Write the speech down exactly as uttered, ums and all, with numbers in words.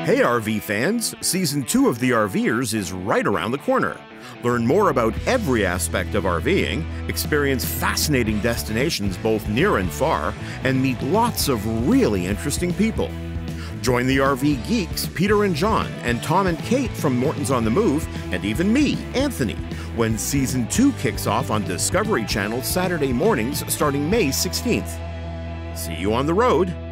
Hey R V fans, Season two of the RVers is right around the corner. Learn more about every aspect of RVing, experience fascinating destinations both near and far, and meet lots of really interesting people. Join the R V geeks Peter and John, and Tom and Kate from Morton's on the Move, and even me, Anthony, when Season two kicks off on Discovery Channel Saturday mornings starting May sixteenth. See you on the road!